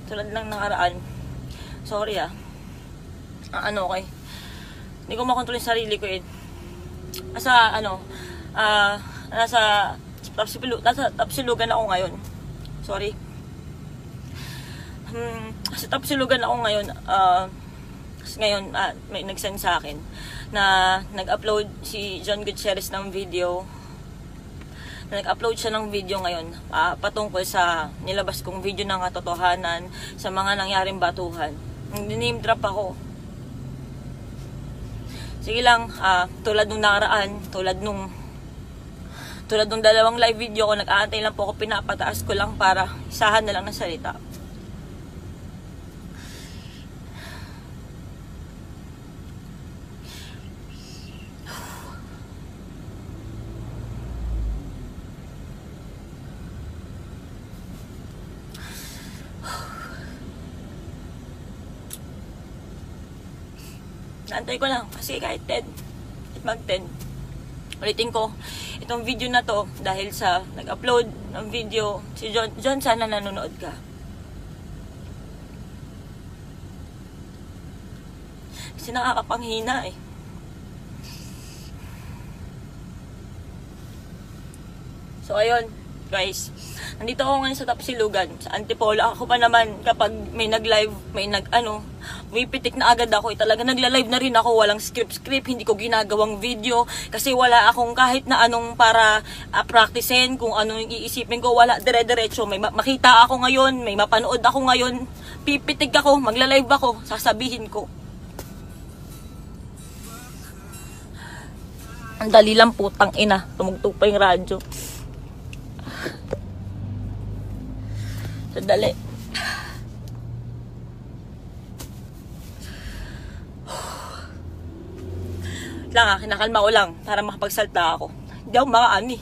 tulad lang nakaraan. Sorry okay. Hindi ko makontrol yung sarili ko eh. Nasa tapsilugan ako ngayon. Sorry. Sa tapsilugan ako ngayon. Ngayon, may nag-send sa akin na nag-upload si John Gutierrez ng video. Nag-upload siya ng video ngayon patungkol sa nilabas kong video ng katotohanan sa mga nangyaring batuhan. Name drop ako. Sige lang, tulad nung nakaraan, tulad nung dalawang live video ko, nag-aantay lang po ako, pinapataas ko lang para isahan na lang ng salita. Naantay ko lang kasi kahit 10, mag-10. Ulitin ko, itong video na to dahil sa nag-upload ng video si John, sana nanonood ka. Kasi nakakapanghina eh. So ayun, guys. Nandito ako ngayon sa Tapsilugan, sa Antipolo. Ako pa naman, kapag may nag-live, pipitik na agad ako. Talaga nagla-live na rin ako, walang script, hindi ko ginagawang video. Kasi wala akong kahit na anong para practicein, kung anong iisipin ko. Wala, dire-diretso. May makita ako ngayon, may mapanood ako ngayon. Pipitik ako, magla-live ako, sasabihin ko. Ang dali lang, putang ina. Tumugtog pa yung radyo. Sandali. Kinakalma ko lang para makapagsalta ako. Hindi ako makaani.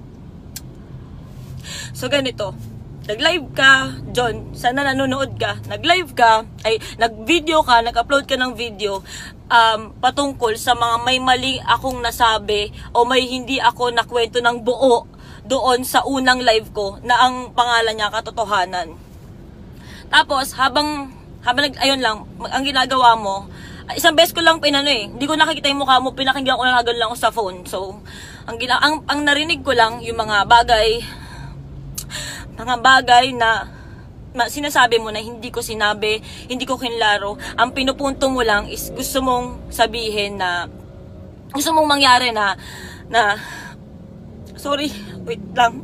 So ganito, nag-live ka, John, sana nanonood ka, nag-live ka, nag-video ka, nag-upload ka ng video patungkol sa mga may mali akong nasabi o may hindi ako nakwento ng buo doon sa unang live ko na ang pangalan niya katotohanan. Tapos habang ayun lang, ang ginagawa mo, isang beses ko lang hindi ko nakikita yung mukha mo, pinakinggan ko lang agad lang sa phone. So ang narinig ko lang yung mga bagay na sinasabi mo na hindi ko sinabi, hindi ko kinlaro. Ang pinupunto mo lang is gusto mong sabihin na gusto mong mangyari na sorry, wait lang.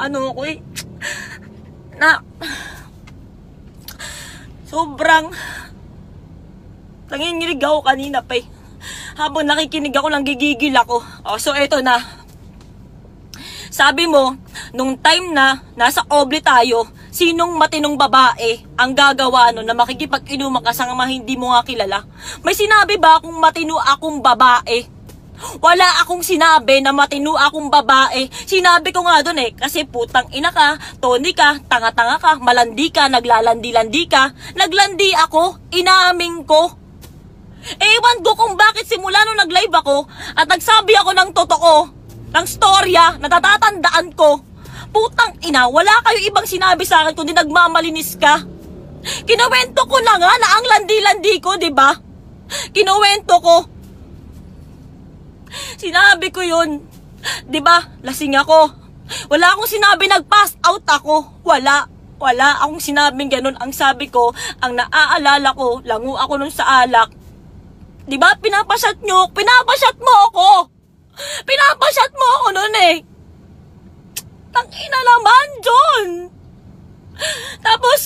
Sobrang nanginginig ako kanina pa eh. Habang nakikinig ako, lang gigigil ako. So eto na. Sabi mo, nung time na nasa Oble tayo, sinong matinong babae ang gagawa na makikipag-inuman ka sa mga hindi mo nga kilala? May sinabi ba akong matino akong babae? Wala akong sinabi na matino akong babae. Sinabi ko nga doon kasi putang ina ka, Tony ka, tanga-tanga ka, malandi ka, naglalandi-landi ka. Naglandi ako, inaamin ko. Ewan ko kung bakit simula nung nag-live ako at nagsabi ako ng totoo, ng storya, natatandaan ko. Putang ina, wala kayo ibang sinabi sa akin kundi nagmamalinis ka. Kinuwento ko na nga na ang landi-landi ko, diba? Kinuwento ko. Sinabi ko yun. Diba? Lasing ako. Wala akong sinabi nag-pass out ako. Wala akong sinabing ganun. Ang sabi ko, ang naaalala ko, lango ako nun sa alak. Diba? Pinapasyat mo ako. Pinapasyat mo ako nun Tangina naman, John. Tapos,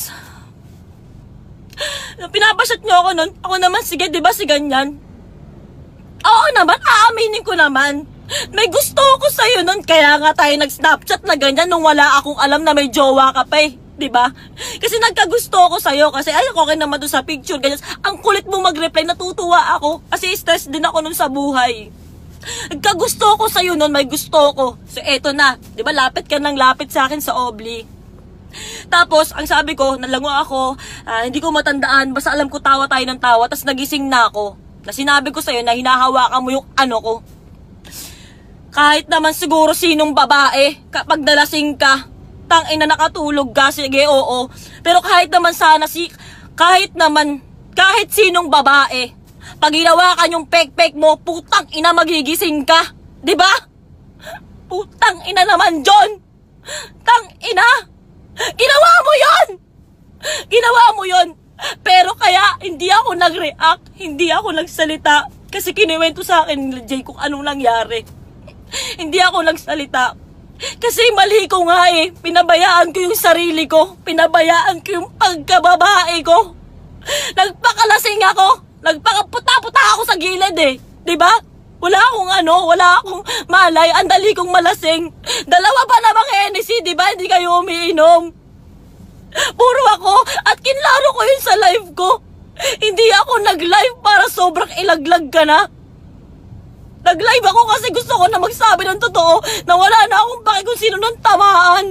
pinapasyat nyo ako nun. Ako naman, sige, diba si ganyan? Oo naman, aaminin ko naman. May gusto ko sa'yo nun, kaya nga tayo nag-snapchat na ganyan nung wala akong alam na may jowa ka pa diba? Kasi nagkagusto ako sa'yo, kasi ay, okay naman doon sa picture, ganyan. Ang kulit mo mag-reply, natutuwa ako, kasi stress din ako nun sa buhay. Nagkagusto ko sa'yo nun, may gusto ko. So eto na, diba, lapit ka ng lapit sa akin sa Obli. Tapos, ang sabi ko, nalango ako, hindi ko matandaan, basta alam ko tawa tayo ng tawa, tapos nagising na ako. Na sinabi ko sa'yo na hinahawakan mo yung ano ko. Kahit naman siguro sinong babae, kapag nalasing ka, tang ina nakatulog ka, sige, oo. Pero kahit naman sana kahit sinong babae, pag ginawa ka yung pek-pek mo, putang ina magigising ka. Diba? Putang ina naman, John. Tang ina. Ginawa mo yon. Ginawa mo yon. Pero kaya hindi ako nag-react, hindi ako nagsalita. Kasi kiniwento sa akin ni Jay kung anong nangyari. Hindi ako nagsalita. Kasi mali ko nga eh. Pinabayaan ko yung sarili ko. Pinabayaan ko yung pagkababae ko. Nagpakalasing ako. Nagpakaputa-puta ako sa gilid eh. Diba? Wala akong malay. Ang dali kong malasing. Dalawa pa namang Hennessy, diba? Hindi kayo umiinom. Puro ako. At kinlaro ko yun sa live ko. Hindi ako nag-live para sobrang ilaglag ka na. Nag-live ako kasi gusto ko na magsabi ng totoo na wala na akong pake kung sino nang tamaan.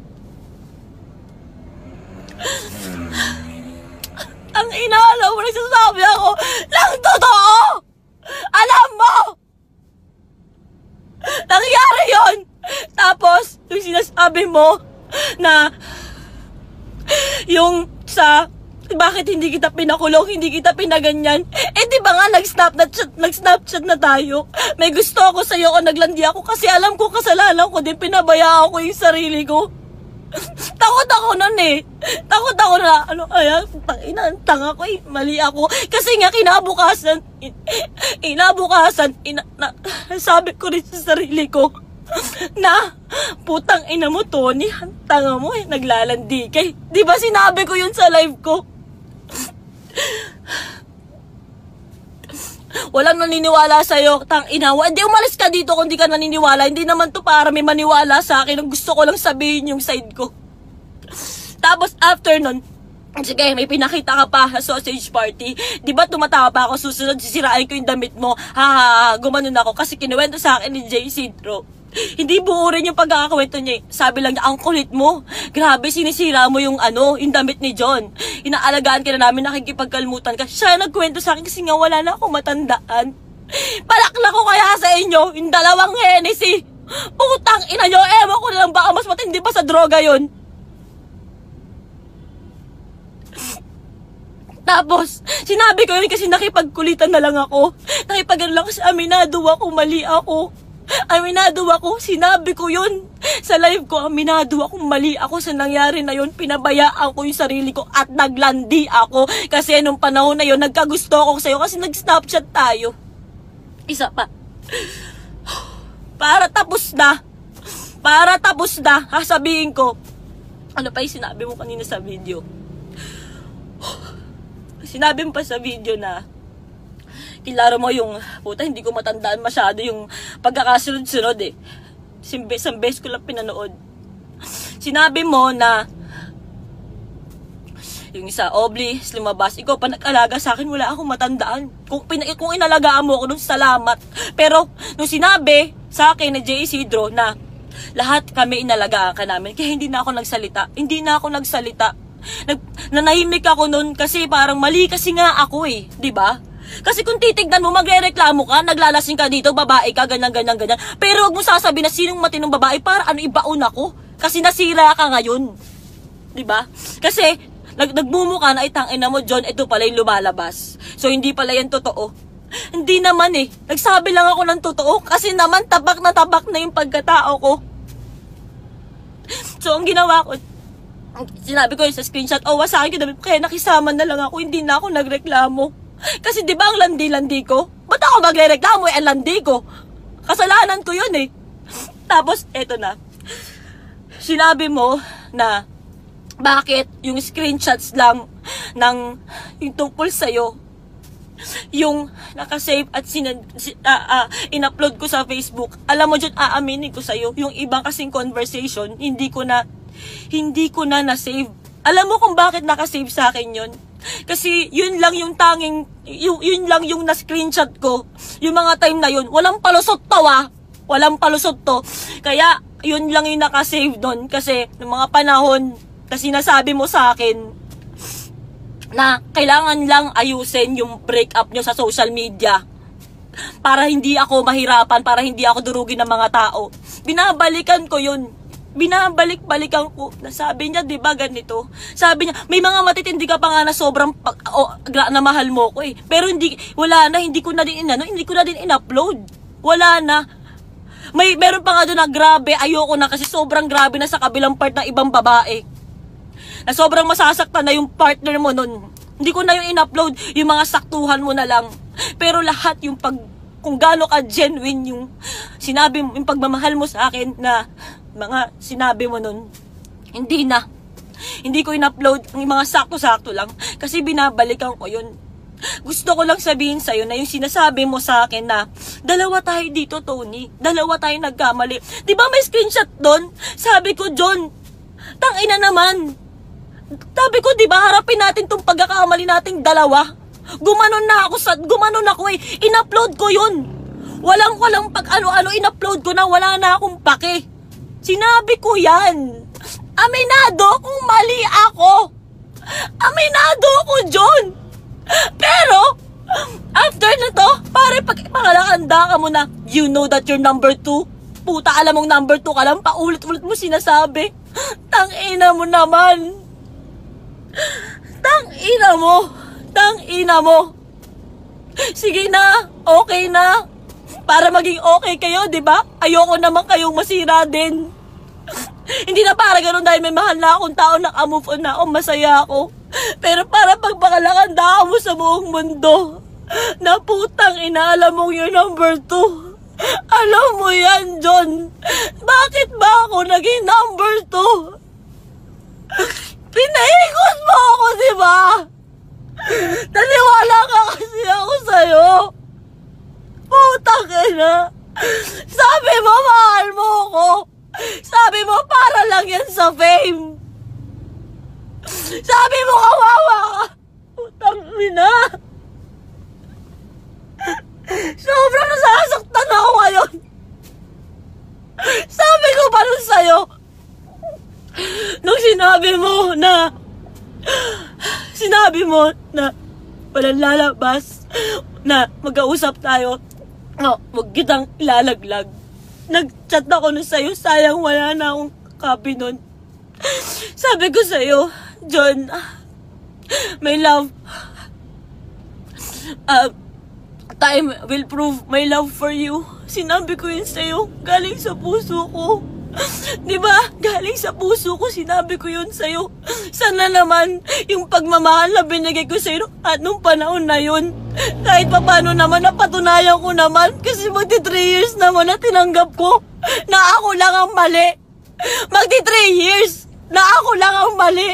Ang inaalaw mo, nagsasabi ako ng totoo! Alam mo! Nangyari yon. Tapos, yung sinasabi mo na yung sa bakit hindi kita pinakulong, hindi kita pinaganyan. Eh di ba nga nag-snapchat na tayo. May gusto ako sa'yo o naglandi ako kasi alam ko kasalanan ko din, pinabayaan ko yung sarili ko. Takot ako nun eh. Takot ako na tanga ko eh, mali ako. Kasi nga kinabukasan, sabi ko rin sa sarili ko na putang ina mo Tony, tanga mo eh, naglalandi kay. Di ba sinabi ko yun sa live ko? Walang naniniwala sa'yo, tang ina. Hindi, umalis ka dito kung di ka naniniwala. Hindi naman to para may maniwala sa akin. Ang gusto ko lang sabihin yung side ko. Tapos after nun, sige, may pinakita ka pa sa sausage party. Di ba tumatawa pa ako, susunod sisirain ko yung damit mo. Gumanon ako kasi kinuwento sa akin ni Jay Sidro. Hindi buo rin yung pagkakakwento niya. Sabi lang niya, ang kulit mo. Grabe, sinisira mo yung yung damit ni John. Inaalagaan ka na namin, nakikipagkalmutan ka. Siya nagkwento sa akin kasi nga wala na akong matandaan. Palakla ko kaya sa inyo, yung dalawang Hennessy. Putang ina nyo, ewan ko na lang baka mas matindi pa sa droga yon. Tapos, sinabi ko yun kasi nakipagkulitan na lang ako. Nakipagano lang kasi aminado ako, mali ako. Aminado ako, sinabi ko yun sa live ko, aminado ako, mali ako sa nangyari na yun, pinabayaan ko yung sarili ko at naglandi ako kasi nung panahon na yun, nagkagusto ako sa'yo kasi nag-snapchat tayo. Isa pa, para tapos na, sabihin ko, ano pa yung sinabi mo kanina sa video? Sinabi mo pa sa video na kilaro mo yung, puta, hindi ko matandaan masyado yung pagkakasunod-sunod eh. Isang beses ko lang pinanood. Sinabi mo na, yung isa, Obli, lumabas, ikaw pa nag-alaga sa akin, wala akong matandaan. Kung inalagaan mo ako, nung salamat. Pero, nung sinabi sa akin na Jay Isidro na, lahat kami inalagaan ka namin, kaya hindi na ako nagsalita. Nanahimik ako nun kasi parang mali kasi nga ako eh, di ba? Kasi kung titignan mo, magre-reklamo ka, naglalasing ka dito, babae ka, ganyan. Pero huwag mo sasabihin na sinong matinong babae para ibaon ako. Kasi nasira ka ngayon. Diba? Kasi, nagmumo ka na itangina mo, John, ito pala yung lumalabas. So, hindi pala yan totoo. Hindi naman eh. Nagsabi lang ako ng totoo kasi naman tabak na yung pagkatao ko. So, ang ginawa ko, sinabi ko yun sa screenshot, wasakin ko damit, kaya nakisama na lang ako, hindi na ako nagreklamo. Kasi di ba ang landi-landi ko? Ba't ako magre-reklamo ang landi ko? Kasalanan ko yun eh. Tapos, eto na. Sinabi mo na bakit yung screenshots lang ng yung tungkol sa'yo, yung nakasave at in-upload ko sa Facebook. Alam mo dyan, aaminin ko sa'yo, yung ibang kasing conversation, hindi ko na na-save. Alam mo kung bakit nakasave sa akin yun? Kasi yun lang yung tanging, yun lang yung na-screenshot ko. Yung mga time na yun, walang palusot to walang palusot to. Kaya yun lang yung nakasave doon. Kasi ng mga panahon, kasi nasabi mo sa akin na kailangan lang ayusin yung breakup nyo sa social media para hindi ako mahirapan, para hindi ako durugin ng mga tao. Binabalikan ko yun. binabalik-balikan ko na sabi niya, di ba ganito? Sabi niya, may mga matitindi ka pa nga na sobrang na mahal mo ko eh. Pero wala na, hindi ko na din in-upload. Wala na. Meron pa nga doon na grabe, ayoko na kasi sobrang grabe na sa kabilang part ng ibang babae. Na sobrang masasaktan na yung partner mo nun. Hindi ko na yung in-upload, yung mga saktuhan mo na lang. Pero lahat yung kung gaano ka genuine yung sinabi mo, yung pagmamahal mo sa akin na mga sinabi mo nun, hindi na. Hindi ko in-upload yung mga sakto-sakto lang kasi binabalikan ko yun. Gusto ko lang sabihin sa'yo na yung sinasabi mo sa akin na dalawa tayo dito, Tony. Dalawa tayo nagkamali. Di ba may screenshot doon? Sabi ko, John, tangina naman. Sabi ko, di ba harapin natin tong pagkakamali nating dalawa? Gumanon ako eh. In-upload ko yun. Walang pag ano-ano, in-upload ko na wala na akong pake. Sinabi ko yan. Aminado kung mali ako. Aminado ako, John. Pero, after na to, pare, pag pangalakanda ka mo na, you know that you're number 2. Puta, alam mong number 2 ka lang, paulit-ulit mo sinasabi. Tangina mo naman. Tangina mo. Sige na, okay na. Para maging okay kayo, di ba? Ayoko naman kayong masira din. Hindi na para ganun dahil may mahal na akong tao, naka-move on na ako, masaya ako. Pero para pagpakalakanda mo sa buong mundo, na putang ina, alam mong yung number 2. Alam mo yan, John. Bakit ba ako naging number 2? Pinaikot mo ako, di ba? Naniwala ka kasi ako sa'yo. Putang ina. Sabi mo, mahal mo ako. Sabi mo, para lang yan sa fame. Sabi mo, kawawa ka. Putang ina. Sobrang nasasaktan ako ngayon. Sabi ko pa rin sa'yo, nung sinabi mo na walang lalabas, na mag-ausap tayo, no, wag kitang ilalaglag. Nag-chat ako nun sa'yo, sayang wala na akong copy nun. Sabi ko sa'yo, John, my love, time will prove my love for you. Sinabi ko yun sa'yo, galing sa puso ko. Diba? Galing sa puso ko, sinabi ko yun sa'yo. Sana naman, yung pagmamahal na binigay ko sa'yo at nung panahon na yun, kahit pa paano naman, napatunayan ko naman. Kasi magti 3 years naman na tinanggap ko na ako lang ang mali. Magti 3 years na ako lang ang mali.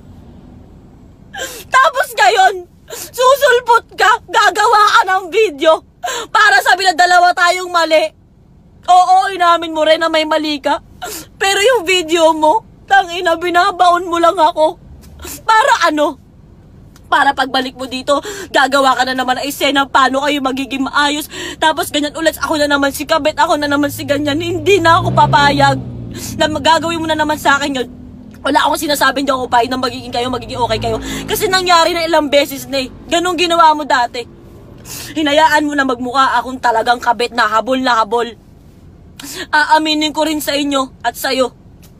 Tapos ngayon, susulpot ka, gagawa ka ng video para sabi na dalawa tayong mali. Oo, inamin mo rin na may mali ka. Pero yung video mo, tangina, binabaon mo lang ako. Para ano? Para pagbalik mo dito, gagawa ka na naman ng eksena paano kayo magiging maayos. Tapos ganyan ulit, ako na naman si Kabet, ako na naman si ganyan. Hindi na ako papayag na magagawin mo na naman sa akin yun. Wala akong sinasabing di ako papayag na magiging okay kayo. Kasi nangyari na ilang beses na eh. Ganun ginawa mo dati. Hinayaan mo na magmukha akong talagang Kabet na habol na habol. Aaminin ko rin sa inyo at sa'yo.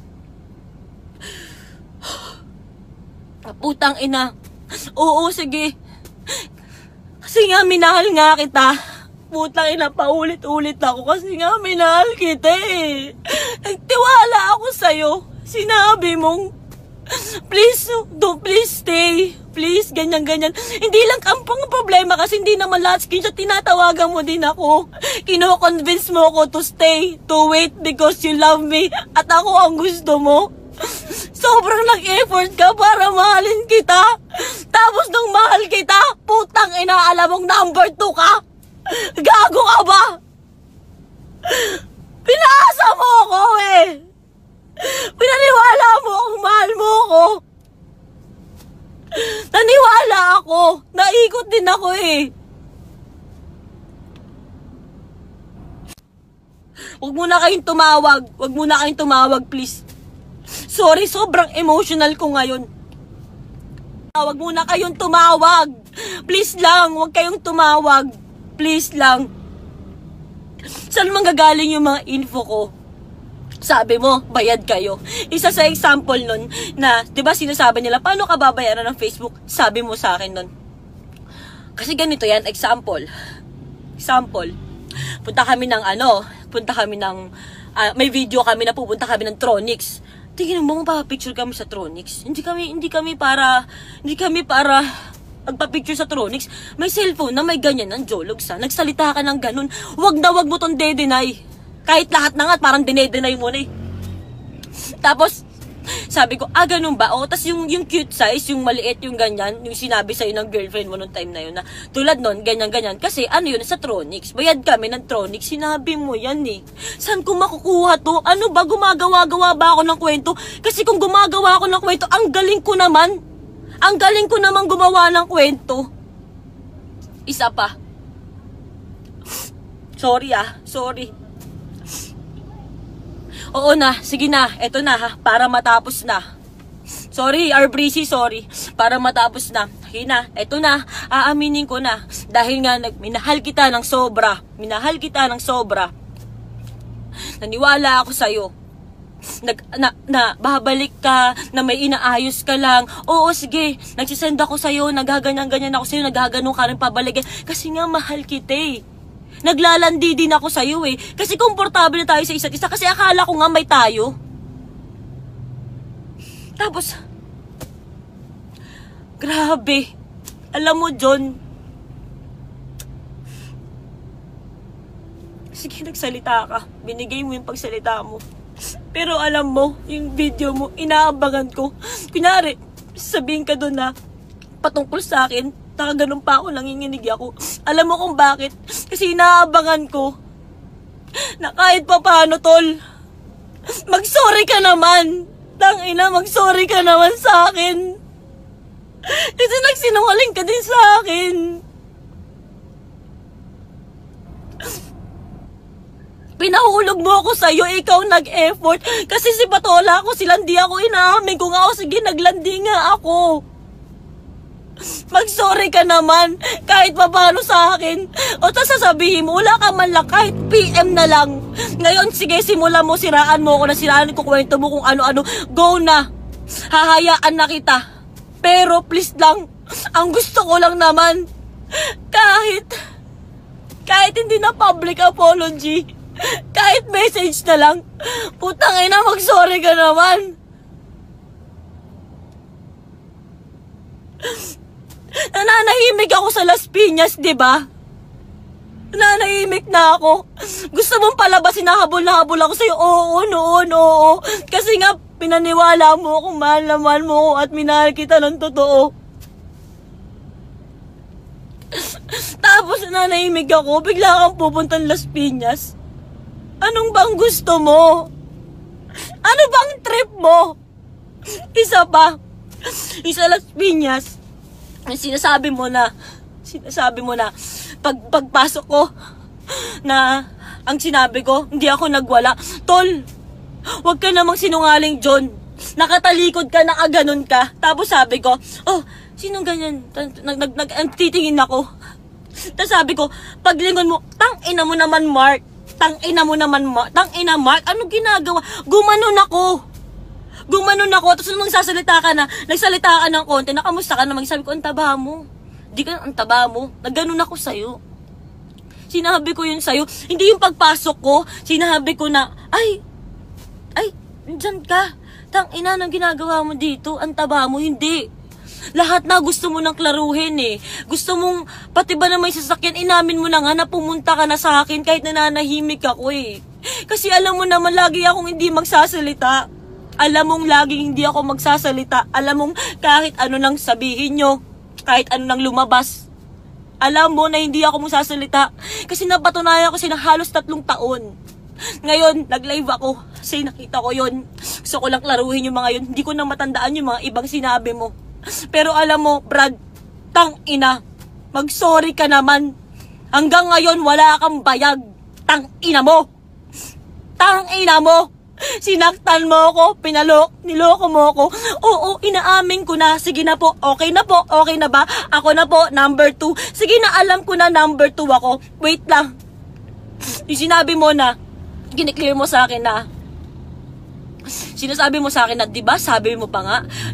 Putang ina. Oo, sige. Kasi nga, minahal nga kita. Putang ina, paulit-ulit ako kasi nga, minahal kita eh. Nagtiwala ako sa'yo. Sinabi mong, please stay. Please, ganyan-ganyan. Hindi lang ang problema kasi hindi naman lahat screenshot, tinatawagan mo din ako. Kino-convince mo ako to stay, to wait because you love me at ako ang gusto mo. Sobrang nag-effort ka para mahalin kita. Tapos nung mahal kita, putang ina, alam mong number 2 ka. Gago ka ba? Pinaasa mo ako eh. Pinaniwala mo kung mahal mo ako. Naniwala ako. Naikot din ako eh. Huwag muna kayong tumawag. Huwag muna kayong tumawag, please. Sorry, sobrang emotional ko ngayon. Huwag muna kayong tumawag. Please lang, huwag kayong tumawag. Please lang. Saan manggagaling yung mga info ko? Sabi mo, bayad kayo. Isa sa example nun na, di ba sinasabi nila, paano ka babayaran ng Facebook? Sabi mo sa akin nun. Kasi ganito yan, example. Punta kami ng may video kami na pupunta kami ng Tronix. Tingnan mo, magpapicture kami sa Tronix. Hindi kami para magpapicture sa Tronix. May cellphone na may ganyan ng Jologs. Nagsalita ka ng ganun. Wag mo tong de-deny. Kahit lahat na nga, parang dine-deny mo na eh. Tapos, sabi ko, ganun ba? O, tas yung cute size, yung maliit, yung ganyan, yung sinabi sa'yo ng girlfriend mo nung time na yun na, tulad nun, ganyan. Kasi, yun, sa Tronix. Bayad kami ng Tronix. Sinabi mo yan eh. Saan ko makukuha to? Ano ba? Gumagawa-gawa ba ako ng kwento? Kasi kung gumagawa ako ng kwento, ang galing ko naman. Ang galing ko naman gumawa ng kwento. Isa pa. Sorry. Oo na, sige na, eto na ha, para matapos na. Sorry, Breezy, sorry. Para matapos na. Okay na, eto na, aaminin ko na. Dahil nga, minahal kita ng sobra. Naniwala ako sa'yo. Babalik ka, na may inaayos ka lang. Oo, sige, nagsisend ako sa'yo, nagaganyan-ganyan ako sa'yo, nagaganon ka rin pabalik. Kasi nga, mahal kita eh. Naglalandi din ako sa'yo eh. Kasi komportable na tayo sa isa't isa. Kasi akala ko nga may tayo. Tapos, grabe. Alam mo, John. Sige, nagsalita ka. Binigay mo yung pagsalita mo. Pero alam mo, yung video mo, inaabangan ko. Kunyari, sabihin ka doon na patungkol sa akin. Nakaganon pa ako, nanginginig ako. Alam mo kung bakit? Kasi inaabangan ko na kahit pa paano, tol, mag-sorry ka naman. Tangina, mag-sorry ka naman sa akin. Kasi nagsinungaling ka din sa akin. Pinahulog mo ako sa'yo, ikaw nag-effort. Kasi si Patola ako, silandi ako, inaamin ko nga ako, sige, naglandi nga ako. Mag-sorry ka naman, kahit pa paano sa akin. O tas sasabihin mo, wala ka man lang, kahit PM na lang. Ngayon, sige, simulan mo, siraan mo ako na siraan ko, kwento mo kung ano-ano. Go na, hahayaan na kita. Pero please lang, ang gusto ko lang naman, kahit hindi na public apology, kahit message na lang, putang ina, mag-sorry ka naman. Nananahimik ako sa Las Piñas, diba? Nananahimik na ako. Gusto mong palabasin na habol ako sa'yo. Oo, noon, oo. Kasi nga, pinaniwala mo kung mahal naman mo at minahal kita ng totoo. Tapos nananahimik ako, bigla kang pupuntang Las Piñas. Anong bang gusto mo? Ano bang trip mo? Isa pa. Isa Las Piñas. Sinasabi mo na pagpasok ko na ang sinabi ko, hindi ako nagwala. Tol, wag ka namang sinungaling, John. Nakatalikod ka, nakaganon ka. Tapos sabi ko, oh, sinong ganyan? Titingin ako. Tapos sabi ko, paglingon mo, tangina mo naman, Mark. Tangina, Mark. Anong ginagawa? Gumanon ako. Tapos nung nagsalita ka ng konti, nakamusta ka naman, sabi ko, ang taba mo. Di ka, ang taba mo. Nagganon ako sa'yo. Sinabi ko yun sa'yo. Hindi yung pagpasok ko, sinabi ko na, ay, dyan ka. Tangina, nang ginagawa mo dito, ang taba mo, hindi. Lahat na gusto mo nang klaruhin eh. Gusto mong, pati ba na may sasakyan, inamin mo na nga na pumunta ka na sa akin kahit nananahimik ako eh. Kasi alam mo naman, lagi akong hindi magsasalita. Alam mong laging hindi ako magsasalita. Alam mong kahit ano nang sabihin nyo, kahit ano nang lumabas, alam mo na hindi ako magsasalita. Kasi napatunayan ko na halos 3 taon. Ngayon, nag-live ako. Kasi nakita ko yun. Gusto ko lang klaruhin yung mga yun. Hindi ko na matandaan yung mga ibang sinabi mo. Pero alam mo, Brad, tangina, mag-sorry ka naman. Hanggang ngayon, wala kang bayag. Tangina mo. Sinaktan mo ako, niloko mo ako. Oo, inaamin ko na. Sige na po, okay na ba? Ako na po, number 2. Sige na, alam ko na number 2 ako. Wait lang. Yung sinabi mo na, giniclear mo sa akin na, Sinasabi mo sa akin na, di ba, sabi mo pa nga,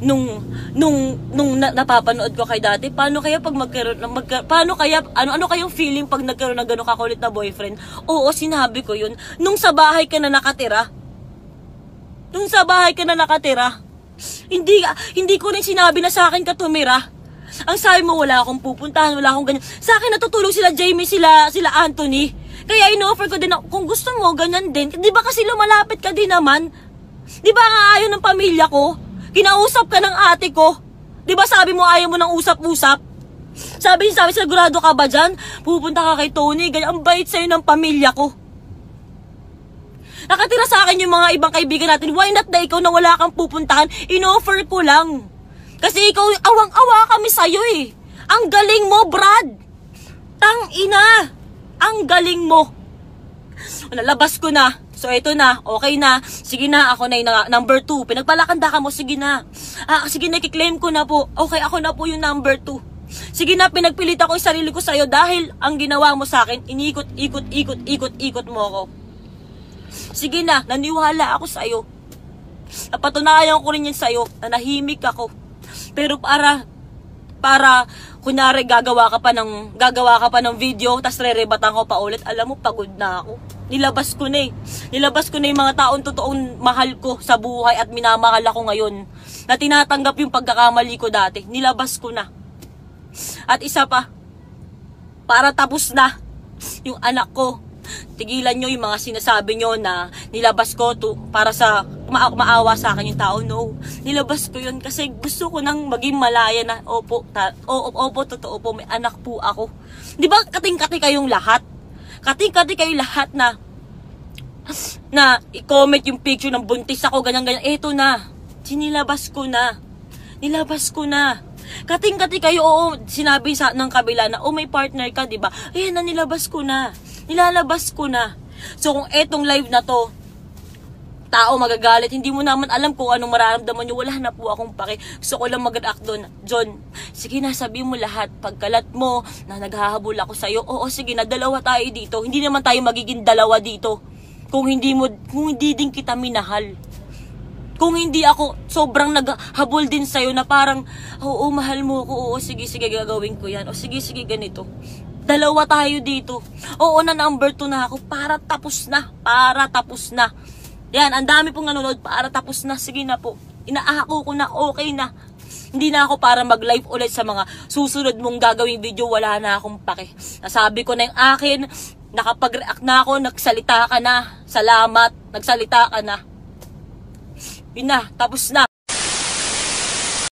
napapanood ko kay dati, paano kaya pag paano kaya, ano kayong feeling pag nagkaroon ng gano'ng kakulit na boyfriend? Oo, sinabi ko yun. Nung sa bahay ka na nakatira. Hindi ko rin sinabi na sa akin ka tumira. Ang sabi mo, wala akong pupuntahan, wala akong ganyan. Sa akin natutulog sila Jamie, sila Anthony. Kaya in-offer ko din ako, kung gusto mo, ganyan din. Di ba kasi lumalapit ka din naman? Di ba nga ayaw ng pamilya ko? Kinausap ka ng ate ko. Di ba sabi mo ayaw mo ng usap-usap? Sabi sigurado ka ba dyan? Pupunta ka kay Tony, ganyan. Ang bait sa'yo ng pamilya ko. Nakatira sa akin yung mga ibang kaibigan natin. Why not na ikaw na wala kang pupuntahan? In-offer ko lang. Kasi ikaw, awang-awa kami sa'yo eh. Ang galing mo, Brad. Tang-ina. Ang galing mo. Nalabas ko na. So, ito na. Okay na. Sige na. Ako na yung number 2. Pinagpalakanda ka mo. Sige na. Sige na. Kiklaim ko na po. Okay, ako na po yung number 2. Sige na. Pinagpilit ako yung sarili ko sa'yo dahil ang ginawa mo sa akin, inikot mo ako. Sige na. Naniwala ako sa'yo. Napatunayan ko rin yan sa'yo. Nanahimik ako. Pero para kunyari gagawa ka pa ng video tas rerebatan ko pa ulit, alam mo pagod na ako. Nilabas ko na yung mga taong totoong mahal ko sa buhay at minamahal ako ngayon na tinatanggap yung pagkakamali ko dati. Nilabas ko na. At isa pa, para tapos na yung anak ko. Tigilan nyo yung mga sinasabi nyo na nilabas ko para sa maawa sa akin yung tao. No, nilabas ko yun kasi gusto ko nang maging malaya na opo, totoo po, may anak po ako. Di ba kating-kati kayong lahat? Kating-kati kayong lahat na i-comment yung picture ng buntis ako, ganyan-ganyan. Eto na, nilabas ko na. Kating-kati kayo, oo, sinabi ng kabila na, may partner ka, di ba? Ayan na, nilalabas ko na. So, kung etong live na to, tao magagalit, hindi mo naman alam kung anong mararamdaman nyo, wala na po akong pake. Gusto ko lang mag-react doon. John, sige na, sabihin mo lahat. Pagkalat mo na naghahabol ako sa'yo, oo, sige na, dalawa tayo dito. Hindi naman tayo magiging dalawa dito. Kung hindi din kita minahal. Kung hindi ako sobrang naghabol din sa'yo na parang, oo, mahal mo ako, oo, sige, gagawin ko yan. O sige, ganito. Dalawa tayo dito. Oo, na number 2 na ako. Para tapos na. Yan, ang dami pong nanonood. Para tapos na. Sige na po. Inaako ko na. Okay na. Hindi na ako para mag-live ulit sa mga susunod mong gagawing video. Wala na akong pake. Nasabi ko na yung akin. Nakapag-react na ako. Nagsalita ka na. Salamat. Nagsalita ka na. Yun na. Tapos na.